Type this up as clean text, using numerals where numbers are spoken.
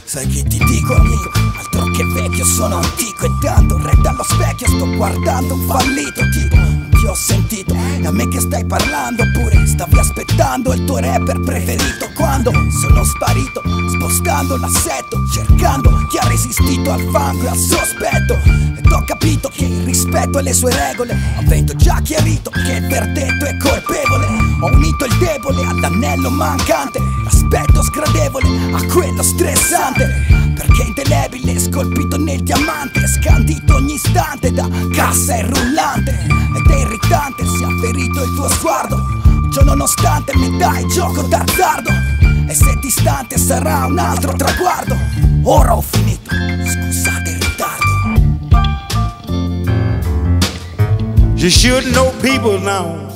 Sai che ti dico, amico? Altro che vecchio, sono antico e dando retta allo specchio sto guardando un fallito tipo ti ho sentito. E a me che stai parlando oppure stavi aspettando il tuo rapper preferito? Quando sono sparito, spostando l'assetto, cercando chi ha resistito al fango e al sospetto. Ed ho capito che il rispetto alle sue regole, avendo già chiarito che il verdetto è colpevole, ho unito il debole all'anello mancante, l'aspetto sgradevole a quello stressante, perché indelebile, scolpito nel diamante, scandito ogni istante da cassa e rullante. Ed è irritante, si è ferito il tuo sguardo, ciò nonostante mi dai gioco d'azzardo. E se distante sarà un altro traguardo. Ora ho finito, scusate il ritardo. You should know people now